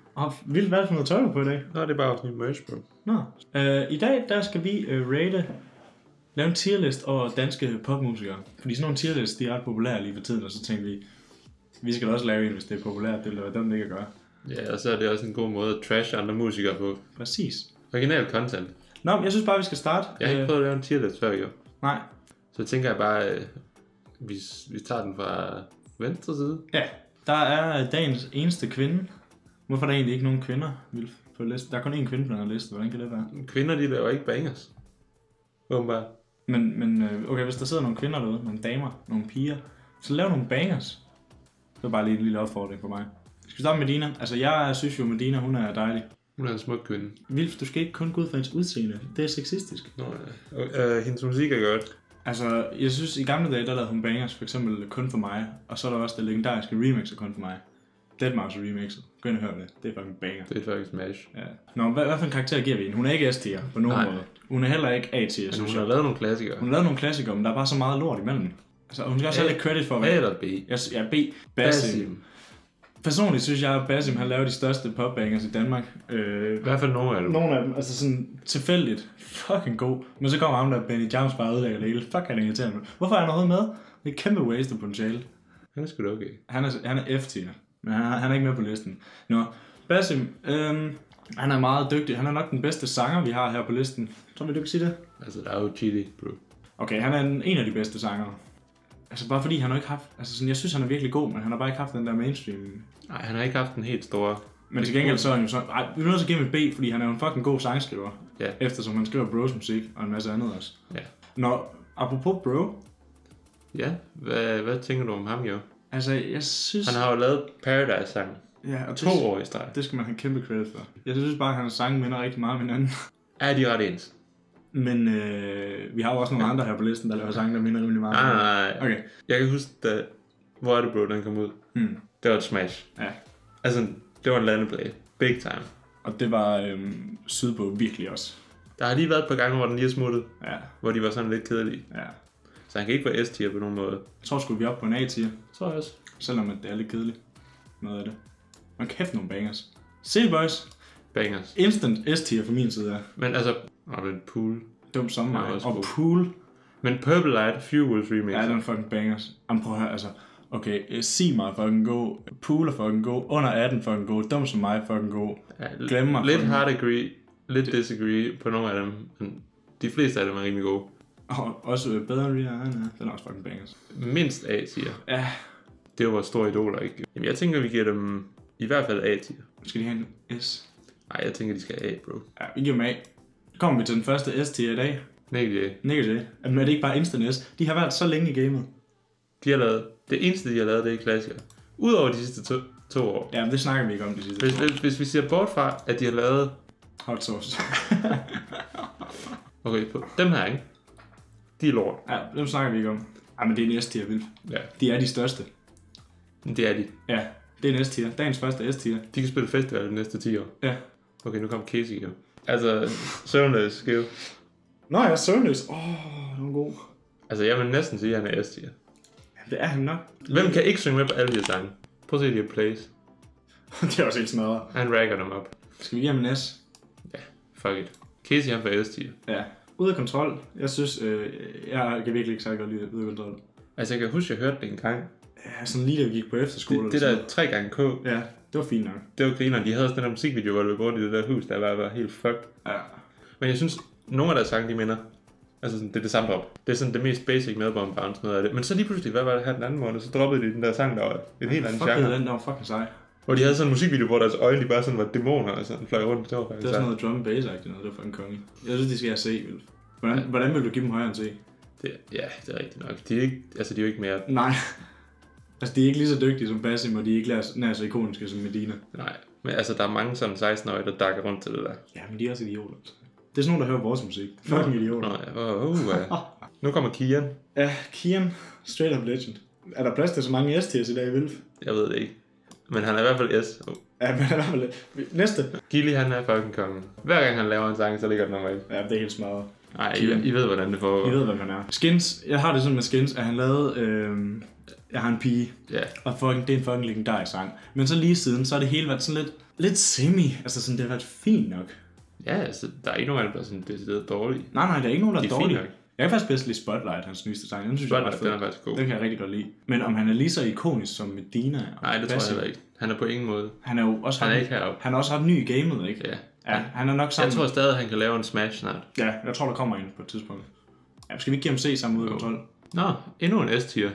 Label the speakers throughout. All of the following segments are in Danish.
Speaker 1: Vildt, hvad er det for noget tøj, du på i dag?
Speaker 2: Nå, det er bare sådan en merch, bro.
Speaker 1: Nå. I dag, der skal vi lave en tierlist over danske popmusikere. Fordi sådan nogle tierlists, de er ret populære lige for tiden, og så tænkte vi skal også lave en, hvis det er populært. Det ville være dem, det ikke at gøre.
Speaker 2: Ja, og så er det også en god måde at trash andre musikere på.
Speaker 1: Præcis.
Speaker 2: Original content.
Speaker 1: Nå, men jeg synes bare, vi skal starte.
Speaker 2: Jeg har ikke prøvet at lave en tierlist før, jo.
Speaker 1: Nej.
Speaker 2: Så tænker jeg bare, vi tager den fra venstre side.
Speaker 1: Ja, der er dagens eneste kvinde. Hvorfor er der egentlig ikke nogen kvinder på listen? Der er kun én kvinde på den her liste. Hvordan kan det være?
Speaker 2: Kvinder, de laver ikke bangers. Åbenbart.
Speaker 1: Men okay, hvis der sidder nogle kvinder derude, nogle damer, nogle piger, så lav nogle bangers. Det var bare lige en lille opfordring for mig. Skal vi starte med Medina? Altså, jeg synes jo, Medina, hun er dejlig.
Speaker 2: Hun er en smuk kvinde.
Speaker 1: Vildt, du skal ikke kun gå ud fra hendes udseende. Det er sexistisk.
Speaker 2: Nå, ja. Hendes musik er godt.
Speaker 1: Altså, jeg synes, i gamle dage, der lavede hun bangers, for eksempel Kun for mig. Og så er der også det legendariske remix af Kun for mig. Deadmau5 remixet. Gå ind og hør det. Det er fucking banger.
Speaker 2: Det er faktisk smash.
Speaker 1: Ja. Nå, hvad for en karakter giver vi hende? Hun er ikke S-tier på nogen måde. Hun er heller ikke A-tier,
Speaker 2: men
Speaker 1: synes
Speaker 2: hun
Speaker 1: jeg.
Speaker 2: har lavet nogle klassikere.
Speaker 1: Hun har lavet nogle klassikere, men der er bare så meget lort imellem. Altså, hun skal også have lidt credit for, hvad...
Speaker 2: A eller B?
Speaker 1: Ja, B. Basim. Personligt synes jeg, at Basim har lavet de største popbangers i Danmark.
Speaker 2: I hvert fald nogle af dem.
Speaker 1: Nogle af dem, altså sådan tilfældigt. Fucking god. Men så kommer ham der, Benny Jams, bare ødelægger det hele. Fuck, han er irriterende. Hvorfor er han overhovedet med? Det er kæmpe waste af potentiale.
Speaker 2: Han er sgu da okay.
Speaker 1: Han er F-tier, men han er ikke med på listen. Nå, Basim, han er meget dygtig. Han er nok den bedste sanger, vi har her på listen. Så vil du ikke sige det?
Speaker 2: Altså, der er jo Chili, bro.
Speaker 1: Okay, han er en af de bedste sangere. Altså bare fordi han har ikke haft... Altså sådan, jeg synes, han er virkelig god, men han har bare ikke haft den der mainstream.
Speaker 2: Nej, han har ikke haft den helt store.
Speaker 1: Men til gengæld så er han jo sådan... Ej, vi er nødt til at give ham et B, fordi han er jo en fucking god sangskriver.
Speaker 2: Ja.
Speaker 1: Eftersom han skriver bros musik og en masse andet også.
Speaker 2: Ja.
Speaker 1: Nå, apropos bro.
Speaker 2: Ja, hvad tænker du om ham, jo?
Speaker 1: Altså, jeg synes...
Speaker 2: Han har jo lavet Paradise-sangen.
Speaker 1: Ja, og
Speaker 2: 2 år i streg.
Speaker 1: Det skal man have kæmpe credit for. Jeg synes bare, at hans sange minder rigtig meget om hinanden.
Speaker 2: Er de ret ens?
Speaker 1: Men vi har jo også nogle andre her på listen, der laver sange, der minder rimelig meget.
Speaker 2: Nej.
Speaker 1: Okay.
Speaker 2: Jeg kan huske, da Hvor er det, bro, den kom ud. Det var et smash.
Speaker 1: Ja.
Speaker 2: Altså, det var en landeplay. Big time.
Speaker 1: Og det var Sydpå virkelig også.
Speaker 2: Der har lige været et par gange, hvor den lige er smuttet.
Speaker 1: Ja.
Speaker 2: Hvor de var sådan lidt kedelige.
Speaker 1: Ja.
Speaker 2: Så han kan ikke være S-tier på nogen måde.
Speaker 1: Jeg tror sgu, vi er oppe på en A-tier.
Speaker 2: Tror jeg også.
Speaker 1: Selvom at det er lidt kedeligt. Noget af det. Man kæft nogle bangers. City Boys.
Speaker 2: Bangers.
Speaker 1: Instant S-tier fra min side af.
Speaker 2: Men altså, den Pool.
Speaker 1: Dum som mig. Og
Speaker 2: god.
Speaker 1: Pool.
Speaker 2: Men Purple Light, Few Wolves remix.
Speaker 1: Ja, den er fucking bangers. Jamen prøv at høre, altså. Okay, sig mig fucking god. Pool er fucking god. Under 18 fucking god. Dum som mig fucking god.
Speaker 2: Ja,
Speaker 1: Glem mig.
Speaker 2: Lidt hard agree. Lidt disagree på nogle af dem. Men de fleste af dem er rimelig gode.
Speaker 1: Og også bedre end Rihanna. Den er også fucking bangers.
Speaker 2: Mindst A-tier.
Speaker 1: Ja.
Speaker 2: Det var vores store idoler, ikke? Jamen, jeg tænker, vi giver dem i hvert fald A-tier.
Speaker 1: Skal de have en S?
Speaker 2: Nej, jeg tænker, de skal have A, bro.
Speaker 1: Ja, vi giver dem A. Kommer vi til den første S-tier i dag.
Speaker 2: Nick J.
Speaker 1: Nick J. Men er det ikke bare instant S? De har været så længe i gamet.
Speaker 2: De har lavet... Det eneste, de har lavet, det er klassikere. Udover de sidste to år.
Speaker 1: Ja, men det snakker vi ikke om de sidste 2 år.
Speaker 2: Hvis vi ser bort fra, at de har lavet...
Speaker 1: Hot sauce.
Speaker 2: Okay, dem her, ikke? De er lort.
Speaker 1: Ja, dem snakker vi ikke om. Ja, men det er en S-tier, vildt.
Speaker 2: Ja.
Speaker 1: De er de største.
Speaker 2: Det er de.
Speaker 1: Ja, det er en S-tier. Dagens første S-tier.
Speaker 2: De kan spille festival de næste 10 år.
Speaker 1: Ja.
Speaker 2: Okay, nu kom Casey jo. Altså, søvnløs skive.
Speaker 1: Nå, jeg er søvnløs. Det var god.
Speaker 2: Altså, jeg vil næsten sige, at han er S-tier.
Speaker 1: Ja, det er han nok.
Speaker 2: Hvem kan ikke synge med på alle de her sange? Prøv at se de her plays.
Speaker 1: Det er også helt smadret.
Speaker 2: Han ragger dem op.
Speaker 1: Skal vi give ham en S?
Speaker 2: Ja, fuck it. Casey, han får S-tier.
Speaker 1: Ja. Ude af kontrol. Jeg synes, jeg kan virkelig ikke særlig godt lide ude af kontrol.
Speaker 2: Altså, jeg kan huske, jeg hørte det en gang.
Speaker 1: Ja, sådan lige da vi gik på efterskole.
Speaker 2: Det der 3x K.
Speaker 1: Ja, det var fint nok.
Speaker 2: Det var grineren. De havde også den der musikvideo, hvor de var i det der hus, der var helt fucked.
Speaker 1: Ja.
Speaker 2: Men jeg synes, nogle af deres sange, de minder. Altså, sådan, det er det samme drop. Det er sådan det mest basic med Bomb Bounce noget af det. Men så lige pludselig, hvad var det her den anden måned, så droppede de den der sang, der var en helt anden genre.
Speaker 1: Den der var fucking sej.
Speaker 2: Hvor de havde sådan en musikvideo, hvor deres øjne, de bare sådan var dæmoner, og sådan fløj rundt. Det var faktisk
Speaker 1: det var sådan noget drum and bass-agtigt noget, det var fucking konge. Jeg synes, de skal have C. Hvordan vil du give dem højere end C?
Speaker 2: Ja, det er rigtigt nok. De er jo ikke mere...
Speaker 1: Nej. Altså, de er ikke lige så dygtige som Basim, og de er ikke nær så ikoniske som Medina.
Speaker 2: Nej, men altså, der er mange sådan 16-årige, der dakker rundt til det der.
Speaker 1: Ja, men de er også idioter. Det er sådan nogen, der hører vores musik. Fucking idioter.
Speaker 2: Nå, ja. Nu kommer Kian.
Speaker 1: Ja, Kian. Straight up legend. Er der plads til så mange S-tiers i dag, Vilf?
Speaker 2: Jeg ved det ikke. Men han er i hvert fald S.
Speaker 1: Ja, men han er i hvert fald... Næste.
Speaker 2: Gilly, han er fucking kongen. Hver gang han laver en sang, så ligger den nummer 1.
Speaker 1: Ja, det er helt smadret.
Speaker 2: Nej, I ved, hvordan det foregår.
Speaker 1: I ved, hvad man er. Skins. Jeg har det sådan med Skins, at han lavede Jeg har en pige.
Speaker 2: Ja.
Speaker 1: Og fucking, det er en fucking legendarisk sang. Men så lige siden, så har det hele været sådan lidt semi. Altså sådan, det har været fint nok.
Speaker 2: Ja, altså, der er ikke nogen af dem, der er sådan decideret dårlige.
Speaker 1: Nej, der er ikke nogen, der er dårlige.
Speaker 2: Nok.
Speaker 1: Jeg kan faktisk bedst lide Spotlight, hans nyeste sang. Den synes
Speaker 2: Spotlight,
Speaker 1: jeg
Speaker 2: den er faktisk god.
Speaker 1: Den kan jeg rigtig godt lide. Men om han er lige så ikonisk som Medina?
Speaker 2: Nej, det tror jeg heller ikke. Han er på ingen måde.
Speaker 1: Han er jo også
Speaker 2: han er ikke heroppe.
Speaker 1: Han er også ret ny i gamet, ikke?
Speaker 2: Ja.
Speaker 1: Ja, han er nok sammen.
Speaker 2: Jeg tror stadig, han kan lave en smash snart.
Speaker 1: Ja, jeg tror, der kommer en på et tidspunkt. Ja, skal vi ikke give ham C sammen ud af kontrol?
Speaker 2: Nå, endnu en S-tier.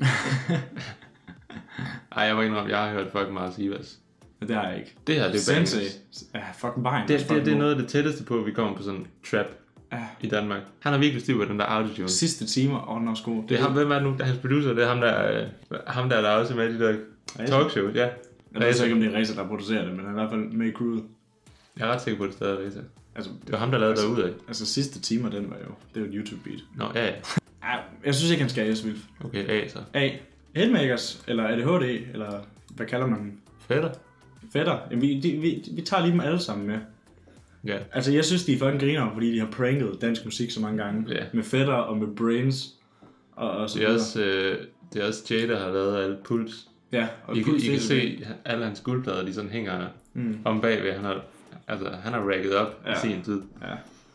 Speaker 2: Ej, jeg må indrømme, jeg har hørt fucking meget Sivas.
Speaker 1: Ja, det har jeg ikke.
Speaker 2: Det her, det er
Speaker 1: Sensei. Ja, fucking bare
Speaker 2: det er noget af det tætteste på, at vi kommer på sådan trap i Danmark. Han har virkelig styr på den der autotune.
Speaker 1: Sidste timer, den er også god.
Speaker 2: Det er ham, hvem er det nu? Der er hans producer, det er ham der er også med i de der talkshows, ja.
Speaker 1: Jeg ved ikke, om det er Reza, der producerer det, men han er i hvert fald med i crewet.
Speaker 2: Jeg er ret sikker på, det stadig er Reza.
Speaker 1: Altså,
Speaker 2: det var ham, der lavede derude af.
Speaker 1: Altså sidste timer, den var jo, det var et YouTube-beat.
Speaker 2: Nå, ja.
Speaker 1: Jeg synes ikke, han skal A-Svilf.
Speaker 2: Okay, A så.
Speaker 1: A. Hitmakers, eller ADHD, eller hvad kalder man den? Fætter. Jamen, vi tager lige dem alle sammen med.
Speaker 2: Ja.
Speaker 1: Altså, jeg synes, de er fucking griner, fordi de har pranket dansk musik så mange gange.
Speaker 2: Ja.
Speaker 1: Med Fætter og med Brains. Og så
Speaker 2: det er også Jay, der har lavet alt Puls.
Speaker 1: Ja,
Speaker 2: og I kan se, alle hans guldplader, de sådan hænger om bagved. Han har racket op i sin tid.
Speaker 1: Ja.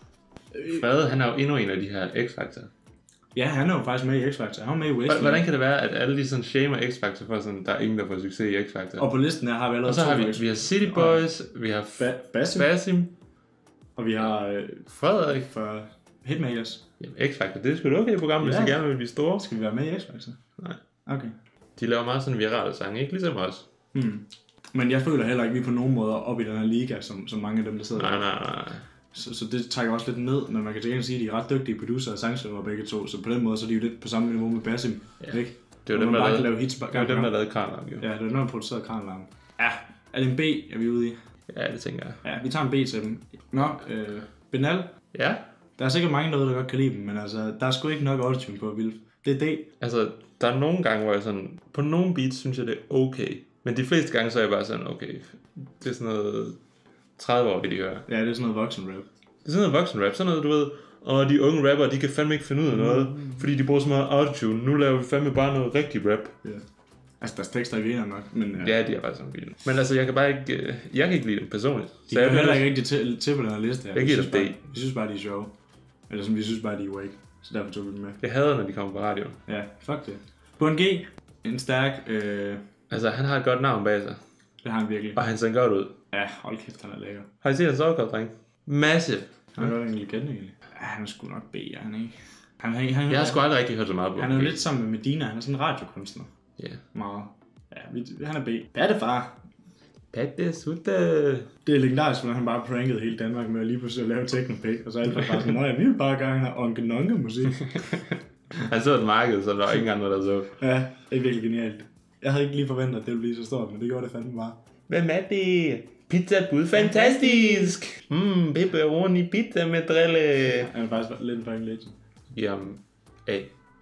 Speaker 2: Frede, han er jo endnu en af de her X-Factor.
Speaker 1: Ja, han er jo faktisk med i X-Factor. Han var med i Wesley.
Speaker 2: Hvordan kan det være, at alle de sådan shamer X-Factor for sådan, der er ingen, der får succes i X-Factor?
Speaker 1: Og på listen her har vi allerede
Speaker 2: og så har vi har City Boys, vi har Basim.
Speaker 1: Og vi har
Speaker 2: Frederik
Speaker 1: fra Hitmakers.
Speaker 2: Jamen, X-Factor, det er sgu da okay program, hvis I gerne vil blive store.
Speaker 1: Skal vi være med i X-Factor?
Speaker 2: Nej.
Speaker 1: Okay.
Speaker 2: De laver meget sådan virale sange, ikke ligesom os.
Speaker 1: Men jeg føler heller ikke, at vi på nogen måde op i den her liga, som mange af dem, der sidder der.
Speaker 2: Nej.
Speaker 1: Så det trækker også lidt ned, men man kan til gengæld sige, at de er ret dygtige producer og sangskriver begge to, så på den måde så er de jo lidt på samme niveau med Basim, ikke?
Speaker 2: Det var dem, der lavede
Speaker 1: Kranlarm, jo. Ja, det var dem, der producerede Kranlarm. Ja, er det en B, er vi ude i?
Speaker 2: Ja, det tænker jeg.
Speaker 1: Ja, vi tager en B til dem. Nå, Benal.
Speaker 2: Ja.
Speaker 1: Der er sikkert mange derude, der godt kan lide dem, men altså, der er sgu ikke nok autotune på Vilf. Det er D.
Speaker 2: Altså, der er nogle gange, hvor jeg sådan, på nogle beats synes jeg, det er okay. Men de fleste gange, så er jeg bare sådan, okay, det er sådan noget 30 år, de hører.
Speaker 1: Ja, det er sådan noget voksen rap.
Speaker 2: Det er sådan noget voksen rap, sådan noget, du ved, og de unge rapper, de kan fandme ikke finde ud af noget, fordi de bruger så meget autotune. Nu laver vi fandme bare noget rigtig rap.
Speaker 1: Ja. Altså, deres tekster er griner nok, men...
Speaker 2: Ja, de er bare sådan vilde. Men altså, jeg kan ikke lide dem personligt.
Speaker 1: De er heller ikke rigtig til på den her liste her.
Speaker 2: Jeg giver dem D.
Speaker 1: Vi synes bare, de er sjove. Eller sådan, vi synes bare, de er wake. Så derfor tog vi dem med.
Speaker 2: Jeg hader, når de kommer på radio.
Speaker 1: Ja, fuck det. På en G, en stærk...
Speaker 2: Altså, han har et godt navn bag sig.
Speaker 1: Det har han virkelig.
Speaker 2: Og han ser godt ud.
Speaker 1: Ja, hold kæft, han er lækker.
Speaker 2: Har I set hans overkop, dreng? Massive.
Speaker 1: Han er godt en legende, egentlig. Ja, han er sgu nok B, er han ikke?
Speaker 2: Jeg har sgu aldrig rigtig hørt så meget på.
Speaker 1: Han er jo lidt sammen med Medina, han er sådan en radiokunstner.
Speaker 2: Ja.
Speaker 1: Meget. Ja, han er B. Pattefar.
Speaker 2: Pattesutte.
Speaker 1: Det er legendarisk, hvordan han bare prankede hele Danmark med at lige pludselig lave techno-pæk, og så alt bare sådan, nej, vi vil bare gerne have onke-nonke-musik.
Speaker 2: Han så et marked, så der var ingen andre, der så.
Speaker 1: Ja, det er virkelig genialt. Jeg havde ikke lige forventet, at det ville blive så stort, men det gjorde det fandme bare.
Speaker 2: Hvem er det? Pizzabud, fantastisk! Pepperoni pizza med drille.
Speaker 1: Han er faktisk lidt en fucking legend.
Speaker 2: Jamen, A.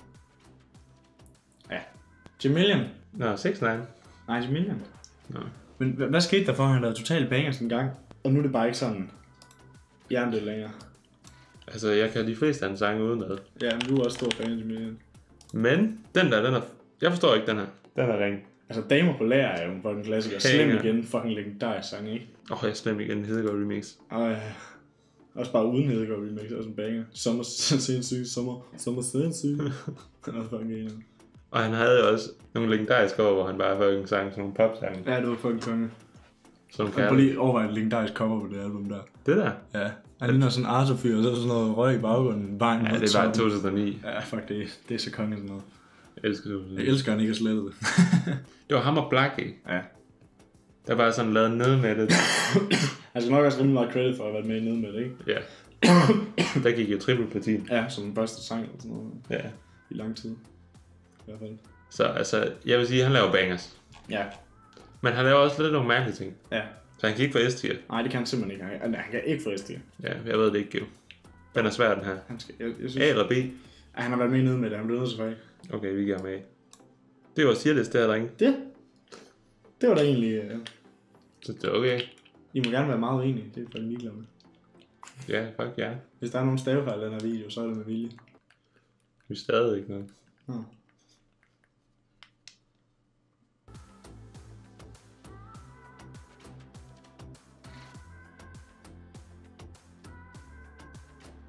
Speaker 1: Ja. Jamilian.
Speaker 2: Nå, 6-9.
Speaker 1: Nej, Jamilian.
Speaker 2: Nå.
Speaker 1: Men hvad skete der for, at han lavede totalt bangers en gang? Og nu er det bare ikke sådan jerndød længere.
Speaker 2: Altså, jeg kan de fleste af hans sange udenad.
Speaker 1: Ja, men du er også stor fan af Jamilian.
Speaker 2: Men, den er... Jeg forstår ikke den her. Den er ring.
Speaker 1: Altså, Damer på Lager er jo en fucking klassiker. Slem igen, fucking legendarisk sang, ikke?
Speaker 2: Jeg er slem igen, Hedegaard remix.
Speaker 1: Også bare uden Hedegaard remix, også en banger. Sommer sindssyg, sommer sindssyg. Han er også fucking enig.
Speaker 2: Og han havde jo også nogle legendariske år, hvor han bare fucking sang sådan nogle popsange.
Speaker 1: Ja, det var fucking konge.
Speaker 2: Som
Speaker 1: jeg kan lige overveje et legendarisk cover på det album der.
Speaker 2: Det der?
Speaker 1: Ja. Han ligner sådan en Arthur-fyr, og så sådan noget røg i baggrunden.
Speaker 2: Ja, det var 2009.
Speaker 1: Ja, fuck, det er så konge sådan noget.
Speaker 2: Jeg elsker 2009.
Speaker 1: Jeg elsker han ikke at slette det.
Speaker 2: Det var ham og Blackie.
Speaker 1: Ja.
Speaker 2: Der var sådan lavet ned med det.
Speaker 1: Altså nok også rimelig meget credit for at have været med ned med det, ikke?
Speaker 2: Ja. Der gik jo triple platin.
Speaker 1: Ja, som den første sang eller sådan noget.
Speaker 2: Ja.
Speaker 1: I lang tid. I hvert fald.
Speaker 2: Så altså, jeg vil sige, at han laver bangers.
Speaker 1: Ja.
Speaker 2: Men han laver også lidt nogle mærkelige ting.
Speaker 1: Ja.
Speaker 2: Så han kan ikke få S-tier.
Speaker 1: Nej, det kan han simpelthen ikke. Han kan ikke få S-tier.
Speaker 2: Ja, jeg ved det ikke, Geo. Den er svær, den her.
Speaker 1: Han skal, jeg synes,
Speaker 2: A eller B?
Speaker 1: Ja, han har været med nede med det. Han blev nødt til faktisk.
Speaker 2: Okay, vi giver ham A. Det var Sirlist, der drenge.
Speaker 1: Det var da egentlig...
Speaker 2: Så det er okay.
Speaker 1: I må gerne være meget uenige. Det er for en ligeglad med.
Speaker 2: Ja, fuck ja.
Speaker 1: Hvis der er nogen stavefejl i den her video, så er det med vilje.
Speaker 2: Vi er stadig ikke noget.